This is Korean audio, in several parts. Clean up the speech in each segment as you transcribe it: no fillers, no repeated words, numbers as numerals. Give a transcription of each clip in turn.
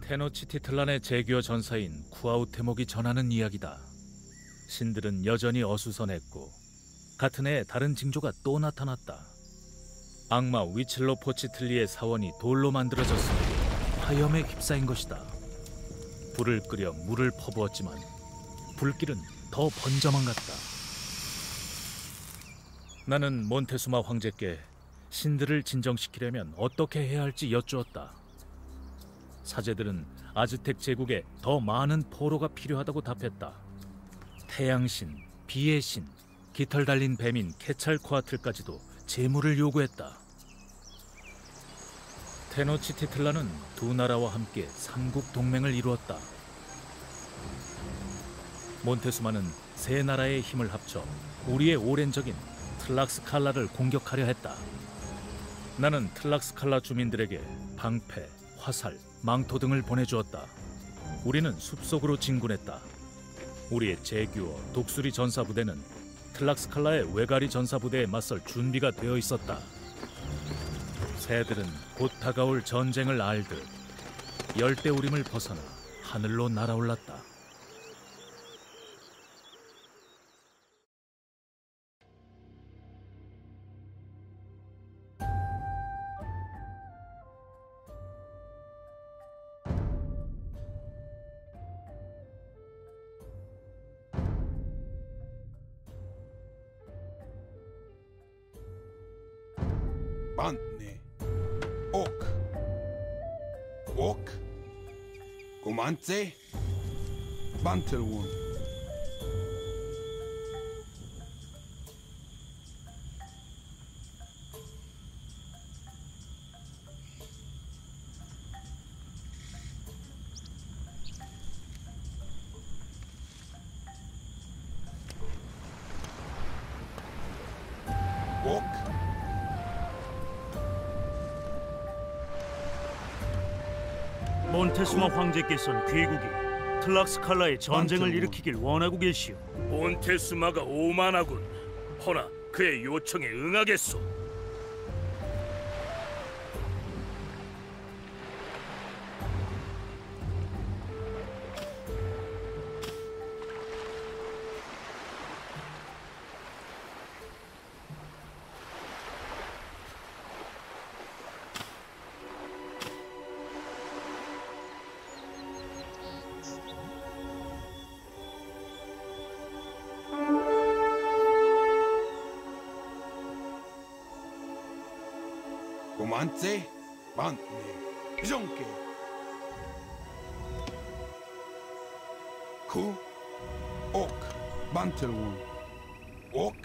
테노치티틀란의 제규어 전사인 쿠아우테목이 전하는 이야기다. 신들은 여전히 어수선했고 같은 해에 다른 징조가 또 나타났다. 악마 위칠로포치틀리의 사원이 돌로 만들어졌으니 화염에 휩싸인 것이다. 불을 끓여 물을 퍼부었지만 불길은 더 번져만 갔다. 나는 몬테수마 황제께 신들을 진정시키려면 어떻게 해야 할지 여쭈었다. 사제들은 아즈텍 제국에 더 많은 포로가 필요하다고 답했다. 태양신, 비의 신, 깃털 달린 뱀인 케찰코아틀까지도 재물을 요구했다. 테노치티틀라는 두 나라와 함께 삼국 동맹을 이루었다. 몬테수마는 세 나라의 힘을 합쳐 우리의 오랜 적인 틀락스칼라를 공격하려 했다. 나는 틀락스칼라 주민들에게 방패, 화살, 망토 등을 보내주었다. 우리는 숲속으로 진군했다. 우리의 제규어, 독수리 전사부대는 틀락스칼라의 외가리 전사부대에 맞설 준비가 되어 있었다. 새들은 곧 다가올 전쟁을 알듯 열대우림을 벗어나 하늘로 날아올랐다. Bantne, Ok, Ok, Gumantse, Bantelwun. Ok. 몬테수마 황제께서는 귀국이 틀락스칼라의 전쟁을 일으키길 원하고 계시오. 몬테수마가 오만하군. 허나 그의 요청에 응하겠소. Gumantse, Bantne, Jonke. Ku, Ok, Bantelwun. Ok,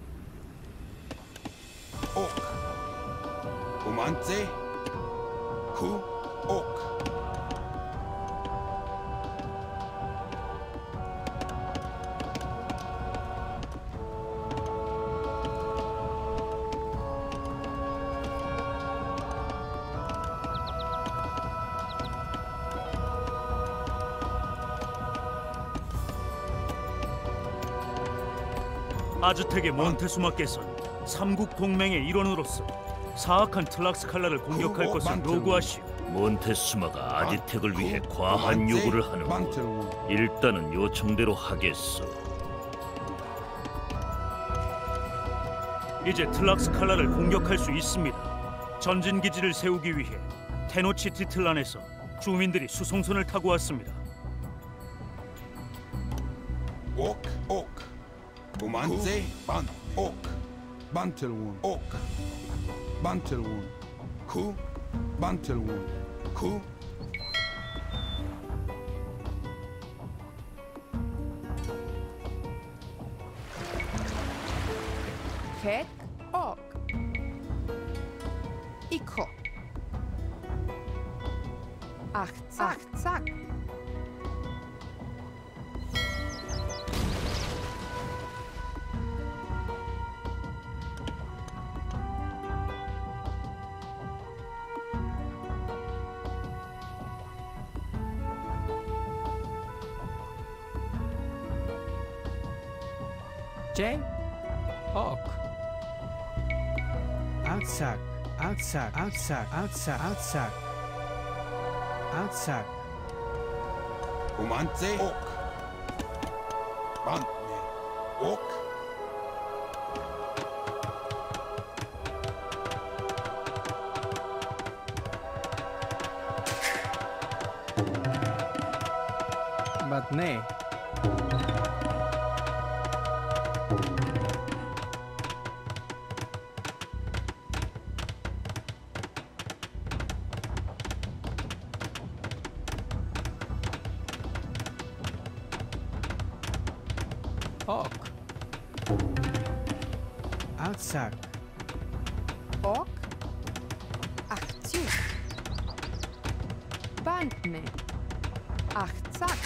Ok. Gumantse, Ku, Ok. 아즈텍의 몬테수마께서는 삼국 동맹의 일원으로서 사악한 틀락스칼라를 공격할 것을 요구하시오. 몬테수마가 아즈텍을 위해 과한 요구를 하는군. 일단은 요청대로 하겠소. 이제 틀락스칼라를 공격할 수 있습니다. 전진기지를 세우기 위해 테노치티틀란에서 주민들이 수송선을 타고 왔습니다. Ok, Ok. Gumantse, Bant, Ok. Bantelwun. Ok. Bantelwun. Ku, Bantelwun. Ku. Het, Ok. Ikho. Achtzak. J. Ok. Outsack. Comance. Ok. Bantne. Ok. Batne. Ok. Aksak. Ok. Achtzug. Bantne. Achtzak.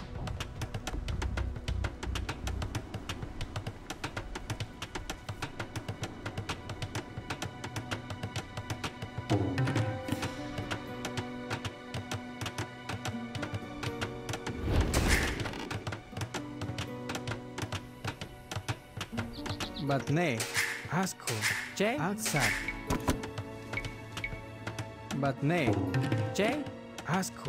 Batne. Asko. Che. Aksak. Batne. Che. Asko.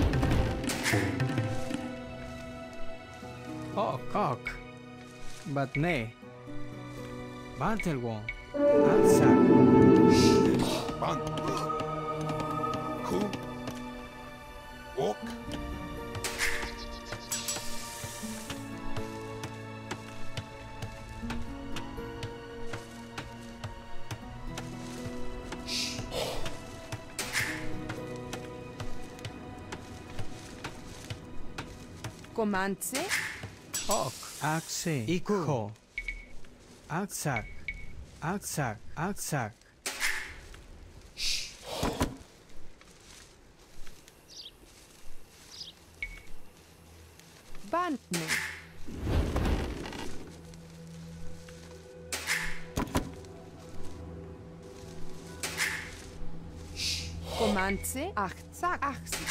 Ok. Ok. Batne. Bantelwon. Aksak. Bantne. Ku. Ok. Comance. Ok. Akse. Ikho. Aksak. Aksak. Aksak. Bantne. Comance. Achtzak. Achtzig.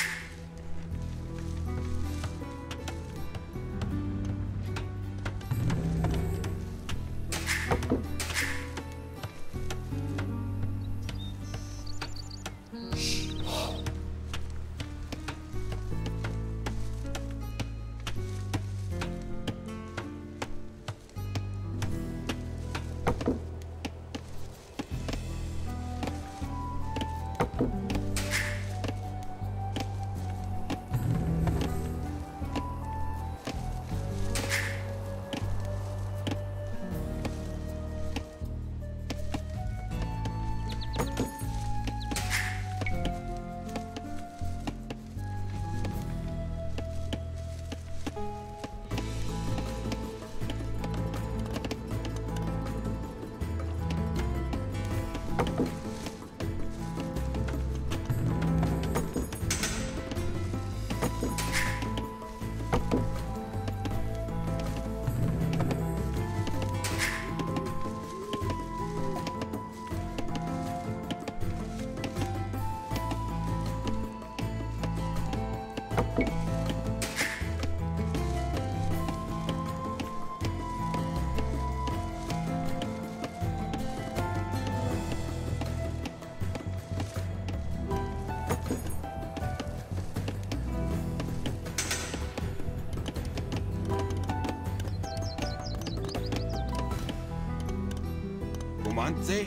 Comance.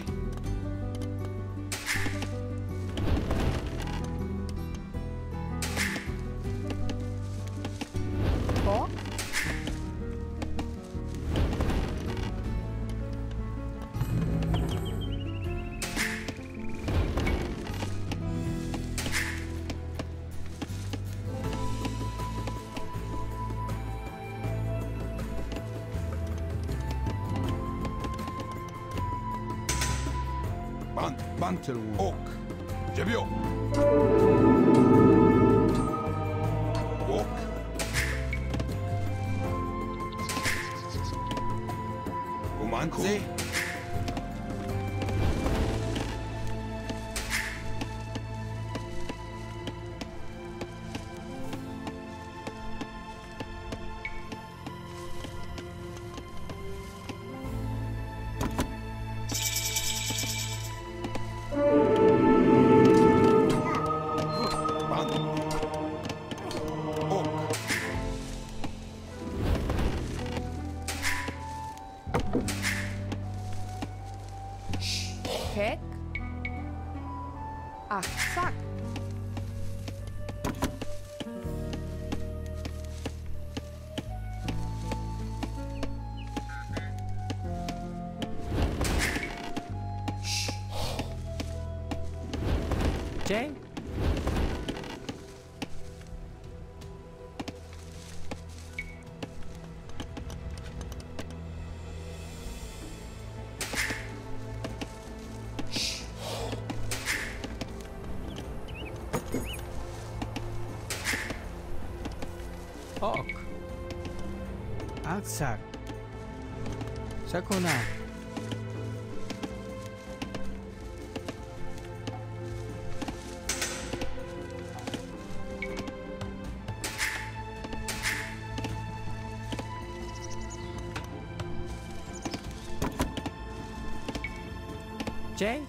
Ok. Bantelwon. Ok. Jebio. Ok. Comance. Ok. Hek. Achtzak. J. Ok. Aksak. Sakuna. J.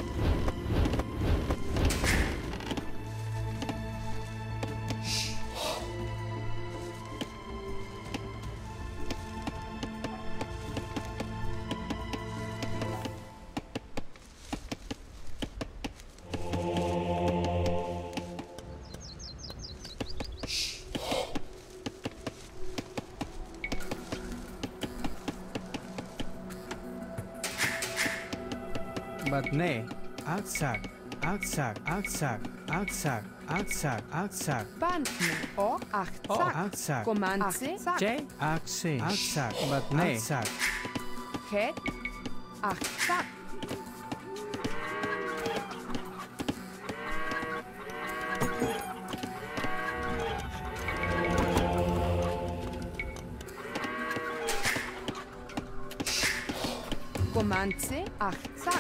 But nay, aksak, aksak, aksak, aksak, aksak, aksak, Bantne. O. Achtzak. aksak, Comanze. J, akse, aksak, but nay, aksak, Hek. Achtzak. Comanze. Achtzak.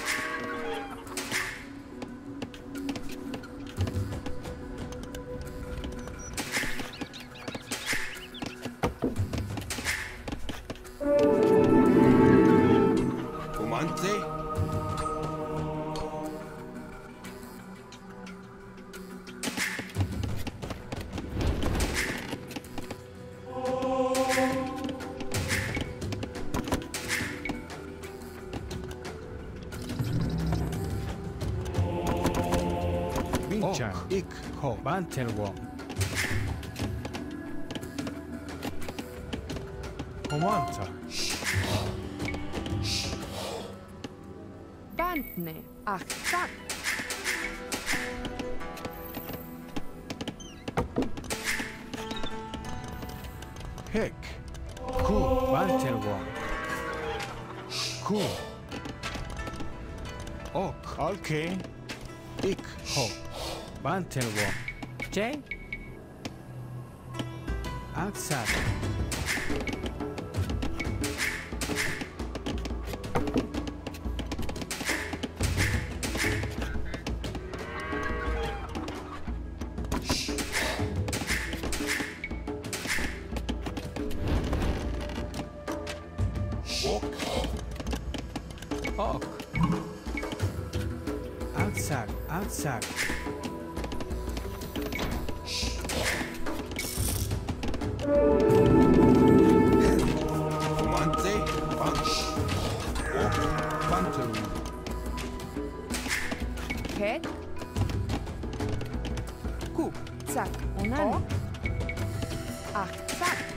Comanze. Binchan, Ik. ho, bantelwo. Comanta, Bantne. Achtzak. Hek. ku, bantelwo. Ku. Ok. Okay, Ik. ho, bantelwo. J. Aksak, Ok. ok. Aksak, aksak, Comanze. Bant. Ok. Bantel. Hek. Ku. Zak. Onan. O. Achtzak.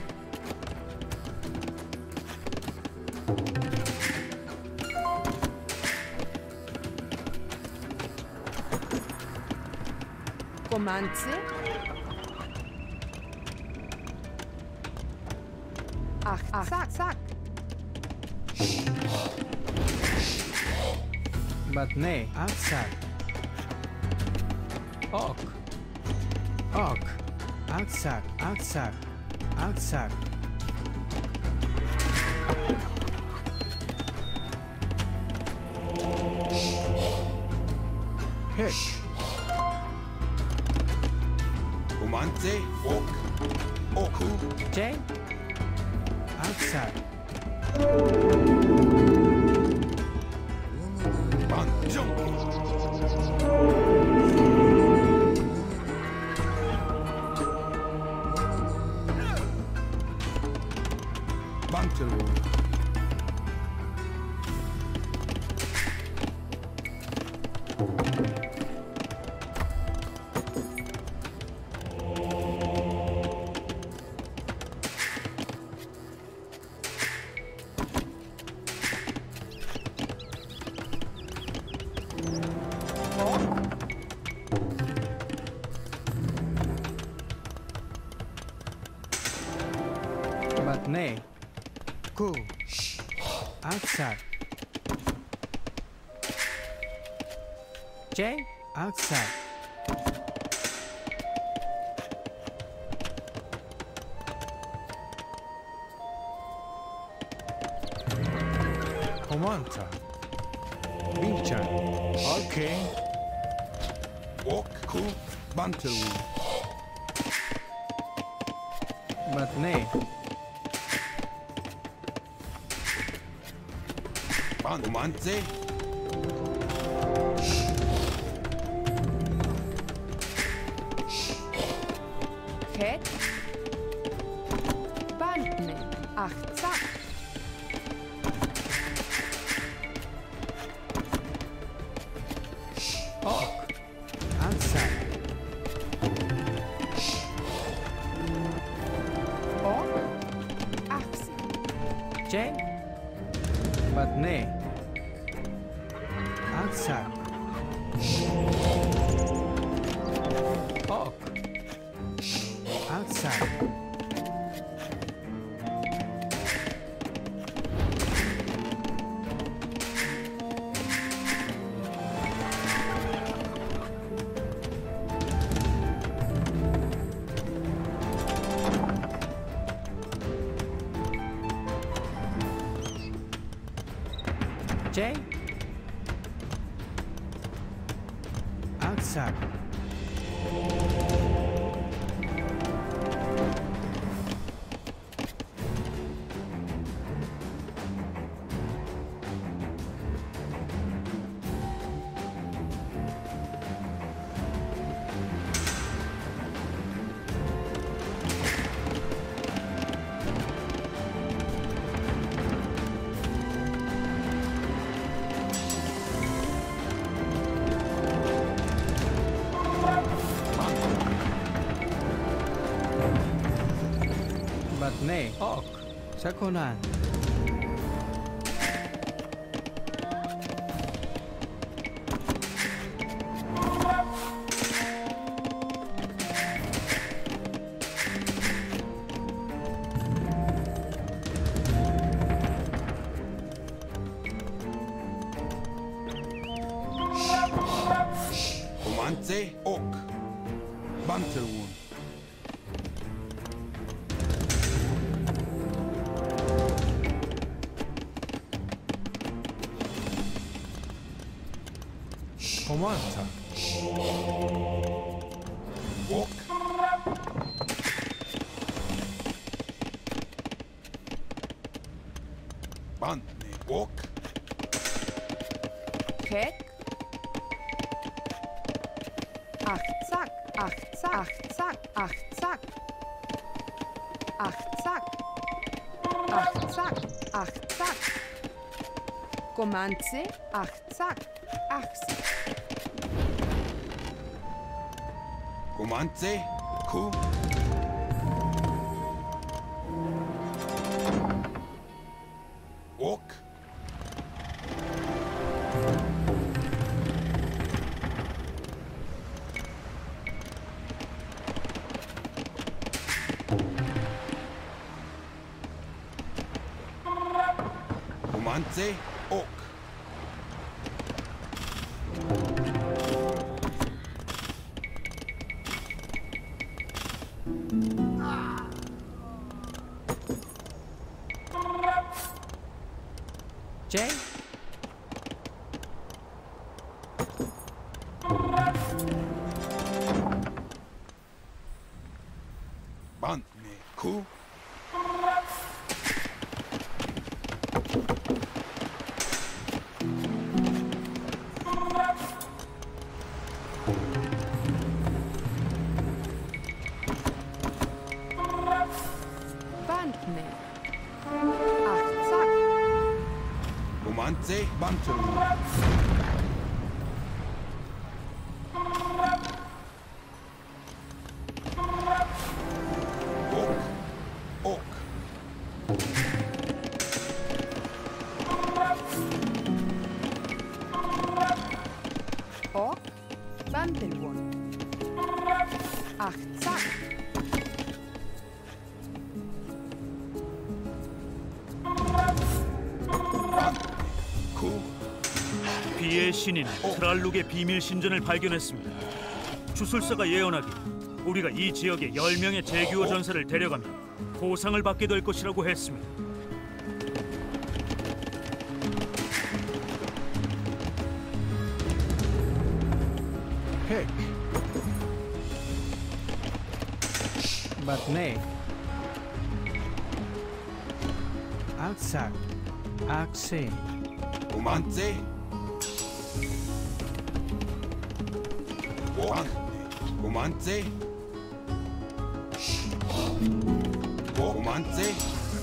Comanze. Achtzak. but nay, aksak. Ok, ok, aksak, aksak, aksak. Hek. Comanze. Ok. Oku. J. Aksak, Banjong. Bantel. Batne. Ku. Aksak. J. Aksak. Komanta. Binchan. Okay. Ok, ku, bantu. Batne. Ban, umante. Het. Bantne. Achtsak. Ok. Aksak. Ok. Aksi. J. Batne. Aksak. Ok. Aksak. J. Aksak. Batne. Ok. Sakonan. Umante, ok. Bantu. Komanta. Ok. Bantne, ok. Het. Achtsak. Achtsak. Achtsak. Achtsak. Achtsak. Achtsak. Achtsak. Komantse. Achtsak. Achtsak. Umante, ku. Ok. Umante, ok. J. Bantne, ku. Bantne. Achtsak. Umante, bantu. Ok. Ok. Ok. Bantelwon. Achtzak. 구 비의 신인 트랄룩의 비밀 신전을 발견했습니다. 주술사가 예언하길 우리가 이 지역에 10명의 제규어 전사를 데려가면 보상을 받게 될 것이라고 했습니다. Pick. But nay. Aksak. Akse. 오만째 오만째 오만째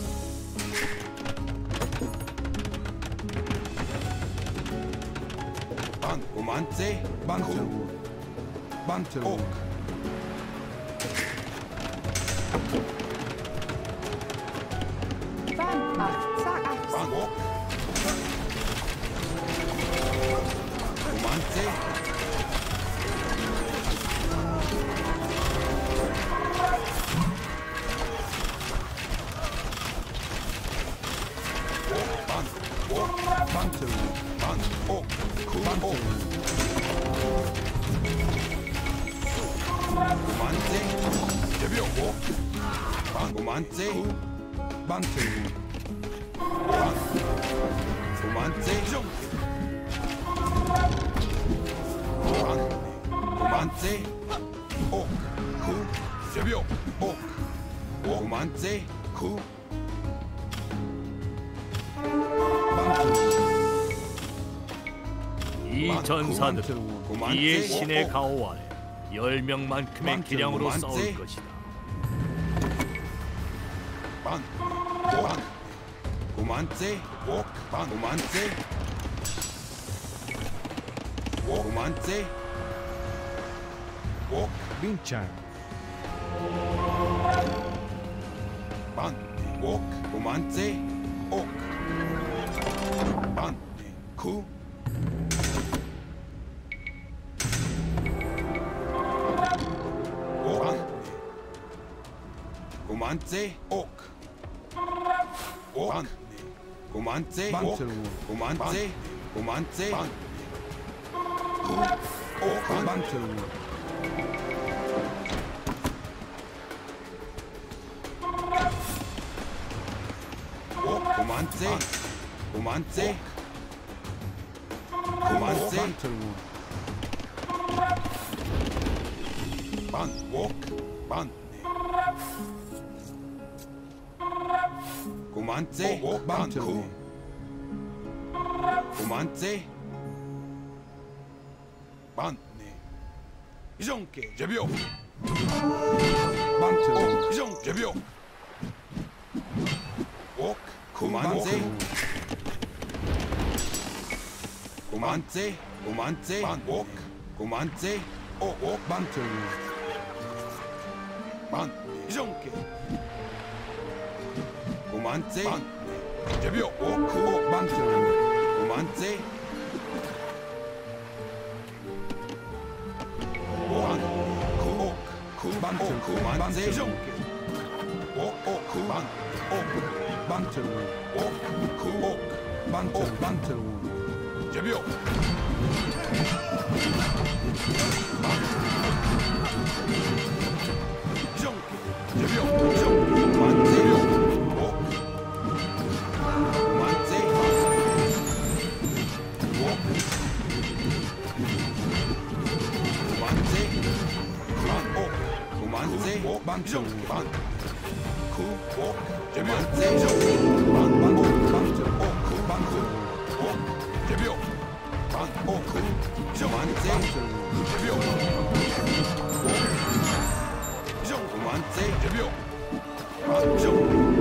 반 오만째 반틀 옥 Ban. Achtzak. 반옥 오만째 반틀 반옥 반옥 오만째 제비옥 반 오만째 반틀 오만째 오만째 옥 구 제비옥 옥 오만째 구 이 전사들은 이의 신의 가호 아래 10명만큼의 기량으로 싸울 것이다. 반 오만째 옥반 오만째 오만째 옥 Binchan. 반, 옥, 오만째, 옥, 반, 구, 옥, 반, 오만째, 옥, 옥, 반, 오만째, 옥, 오만째, 오만째, 반, 구, 옥, 반, 오만째 오만째 오만째 반옥반 오만째 반구 오만째 반네 이정께 제비오 반트 이정 제비오 옥 오만째 오만째 오만째 반옥 오만째 옥 반트 반 이정께 오만째 반 제비오 옥 반트 오만째 옥 반트 오만째 이정께 옥 반 반트 옥 반트 제비오 제비오 만제비오 옥 만제 옥 만제 반옥 만제 옥 반정 반 구옥 제비오 반옥 반정 옥 반구 옥 제비오 반옥 만제 제비오 만세 제비오 만정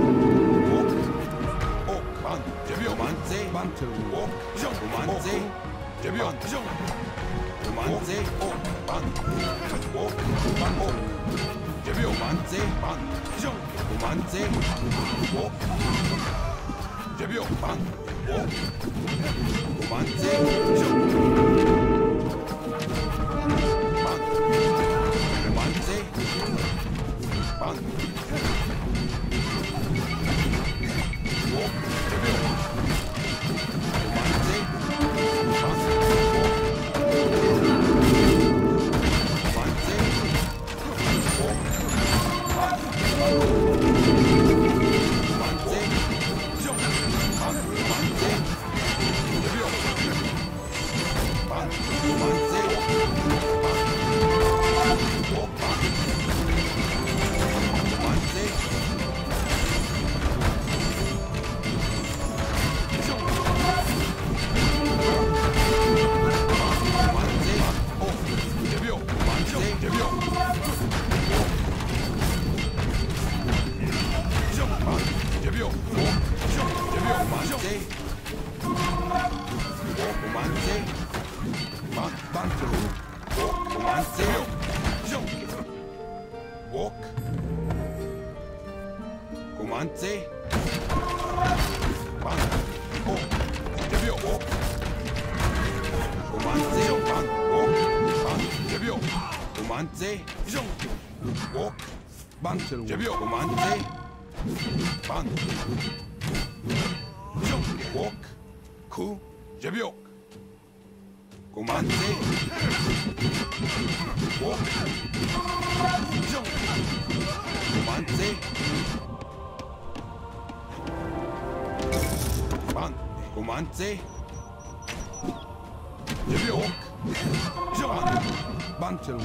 옥반 제비오 만세 만트 옥정 만세 제비오 정 만세 옥반 옥반 제비오 만세 반정 만세 옥 제비오 반옥 만세 정 bantu, romanze, jump, walk, romanze, ban, oh, debio, walk, romanze, ban, walk, ban, debio, romanze, jump, walk, bantu, debio, romanze, ban, jump, walk, ku, debio. Comandé. Walk. Jump. Comandé. Ban. Comandé. Walk. Jump. Bantu.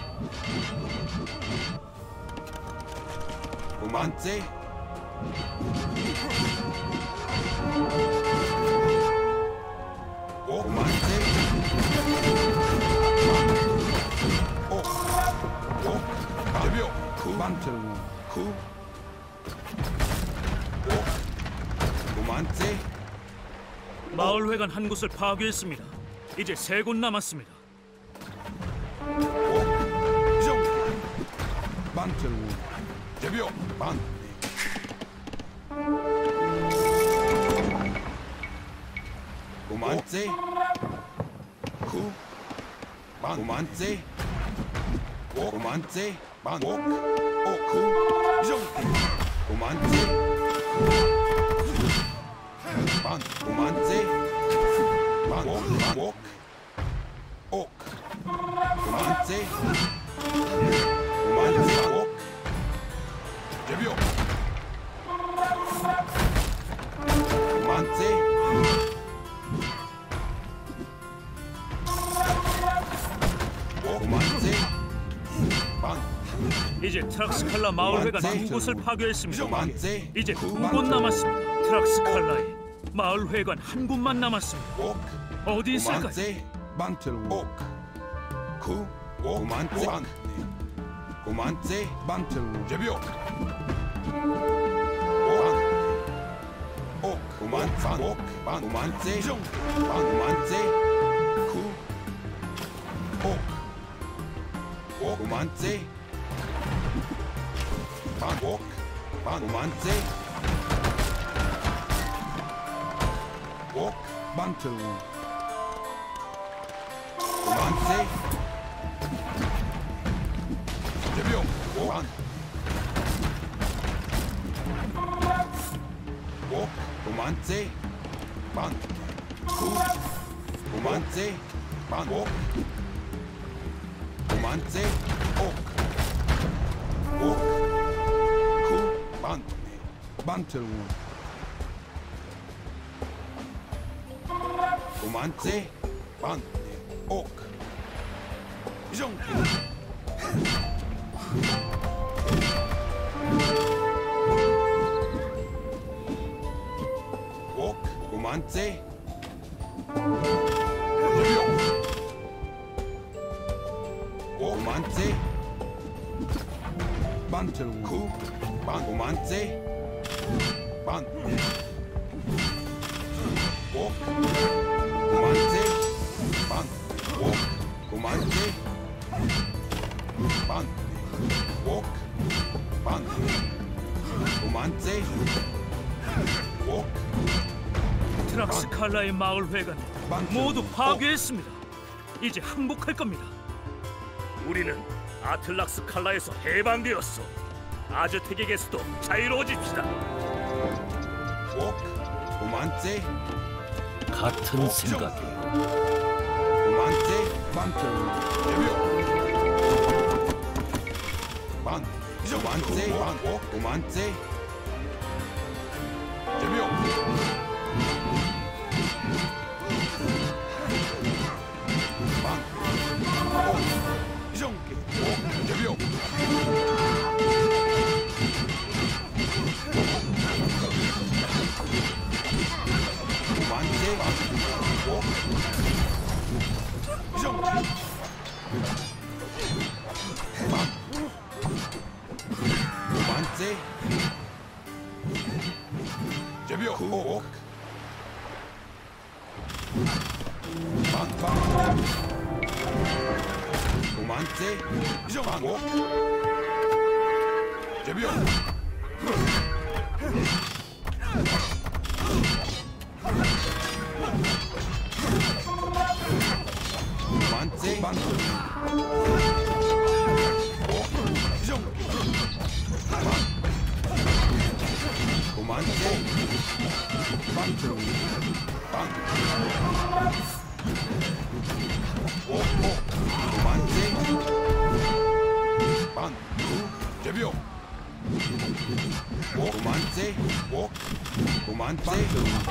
Comandé. Comandé. Bantu, ku, 고만세. 마을회관 한 곳을 파괴했습니다. 이제 3곳 남았습니다. 반트, 제비오, 반. 고만세, ku, 반, 고만세, 고만세, 반, 오, ku, 정, 고만세, 반, 고만세, 반, 오, 오, 고만세, 고만세, 오, 제비오, 고만세. 이제 트락스칼라 마을회관 2곳을 파괴했습니다. 이제 2곳 남았습니다. 트락스칼라에 마을회관 한 곳만 남았습니다. 어디 있을까요? 고만세 반틀 제비오 고만산 고만세 고만세 고만세 반옥 고만세 옥 반틀 고만세 제비오 오반 옥 고만세 반구 고만세 반옥 고만세 옥 반, 반틀 고만세 반, 옥 이정 옥 고만세 고만세 반틀 구 반 고만세 반 옥 고만세 반 옥 고만세 반 옥 반 고만세 옥 트락스칼라의 마을회관을 모두 파괴했습니다. 이제 항복할 겁니다. 우리는 아틀락스 칼라에서 해방되었어. 아즈텍에게서도 자유로워집시다. 옥 고만세 같은 생각이에요. 고만세 반틀 제비오 반 고만세 반옥 고만세 제비오 반 옥 이정기 옥 제비오 고만세 옥 이정기 반 고만세 고만세 이정하고 제비오 고만세 반도 이정 고만세 반도 반 고만세 반 제비오 고만세 고만세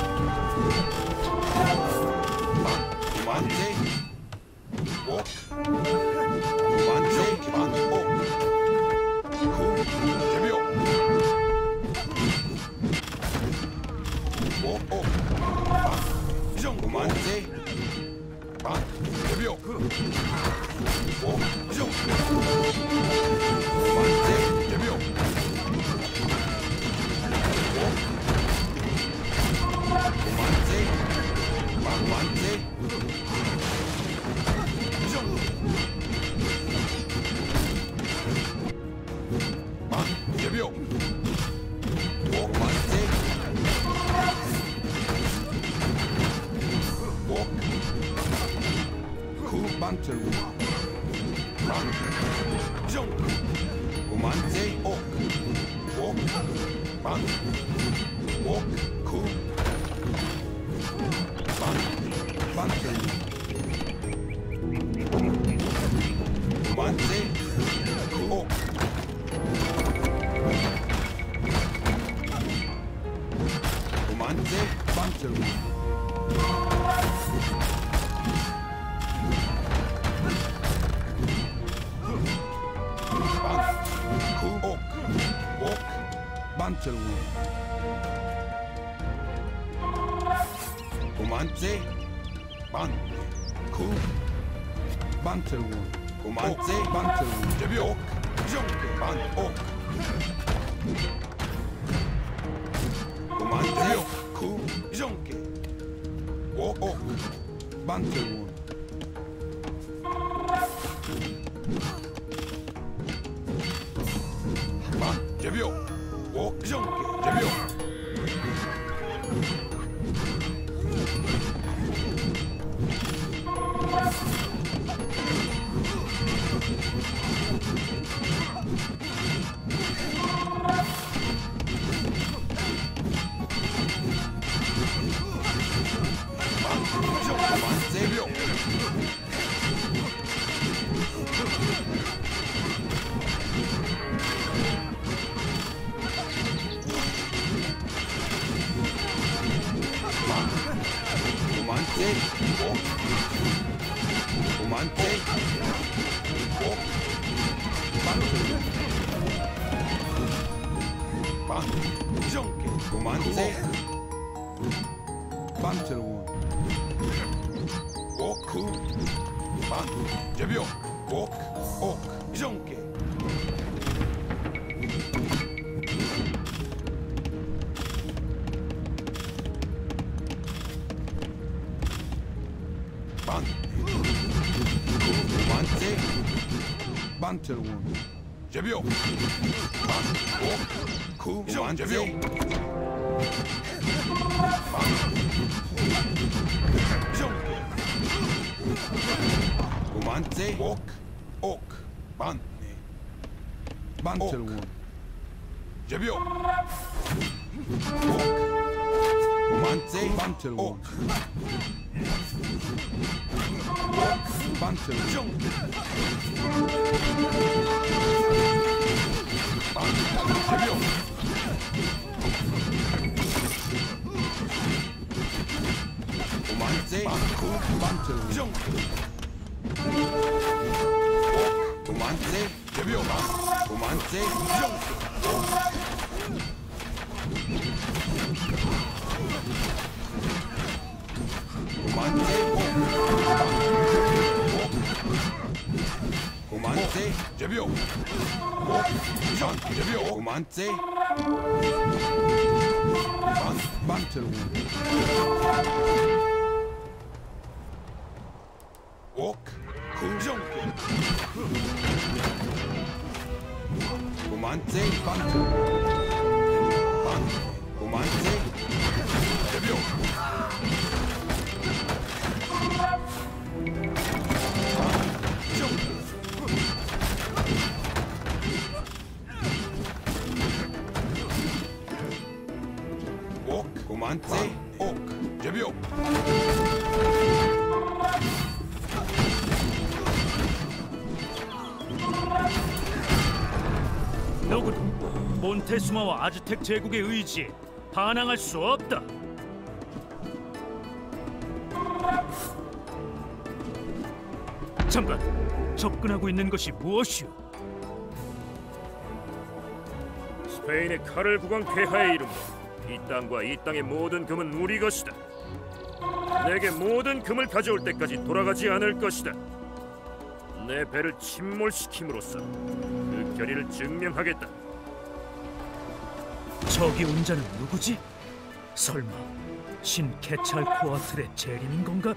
반 고만세 고만세 반 제비오 이정 고만세 반 제비오 이정 고만세 제비오 고만세 고만세 이정 반 제비오 고만세 구만철 반 이정 고만세 반 구 반철 고만세 구 고만세 반철 반철 고만세 반구 반철 고만세 반철 제비오 이정 반옥 고만세 구 이정께 옥 반철 반 제비오 옥 이정께 제비오 고만세 반 이정께 고만세 반철원 옥구 반 제비오 옥 이정께 반 고만세 반철원 제비오 반옥구 이정 제비오 반 이정 고만세 옥 반 반철원 제비오 고만세 반철원 반철원 이정 반 제비오 고만세 반구 반철원 이정 고만세 제비오 고만세 이정 고만세 고만세 제비오 이정 제비오 고만세 반철원 옥 긍정계. 고만제 방패. 고만제. 대병. 옥. 고만제. 옥. 대병. 누구도 몬테수마와 아즈텍 제국의 의지에 반항할 수 없다. 잠깐, 접근하고 있는 것이 무엇이오? 스페인의 카를 국왕 폐하의 이름으로 이 땅과 이 땅의 모든 금은 우리 것이다. 내게 모든 금을 가져올 때까지 돌아가지 않을 것이다. 내 배를 침몰시킴으로써 그 결의를 증명하겠다. 저기 온 자는 누구지? 설마 신 케찰코아틀의 재림인 건가?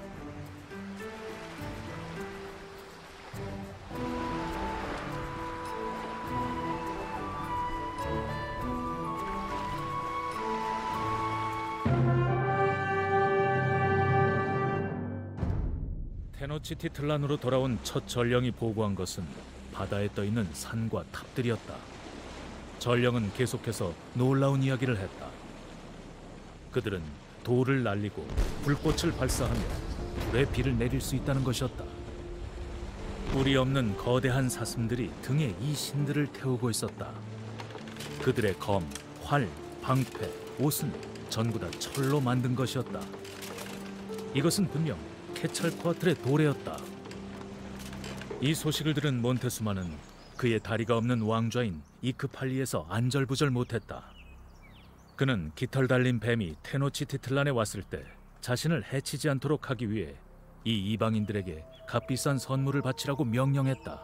테노치티틀란으로 돌아온 첫 전령이 보고한 것은 바다에 떠있는 산과 탑들이었다. 전령은 계속해서 놀라운 이야기를 했다. 그들은 돌을 날리고 불꽃을 발사하며 불의 비를 내릴 수 있다는 것이었다. 뿔이 없는 거대한 사슴들이 등에 이 신들을 태우고 있었다. 그들의 검, 활, 방패, 옷은 전부 다 철로 만든 것이었다. 이것은 분명 케찰코아틀의 도래였다. 이 소식을 들은 몬테수마는 그의 다리가 없는 왕좌인 이크팔리에서 안절부절 못했다. 그는 깃털 달린 뱀이 테노치티틀란에 왔을 때 자신을 해치지 않도록 하기 위해 이 이방인들에게 값비싼 선물을 바치라고 명령했다.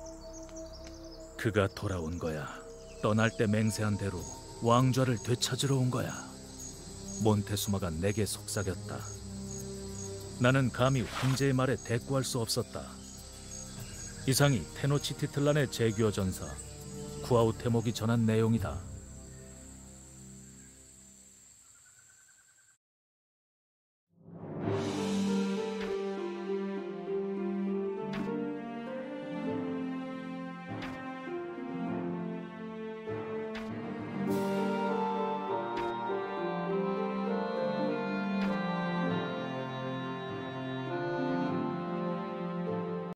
그가 돌아온 거야. 떠날 때 맹세한 대로 왕좌를 되찾으러 온 거야. 몬테수마가 내게 속삭였다. 나는 감히 황제의 말에 대꾸할 수 없었다. 이상이 테노치티틀란의 제규어 전사 쿠아우테목이 전한 내용이다.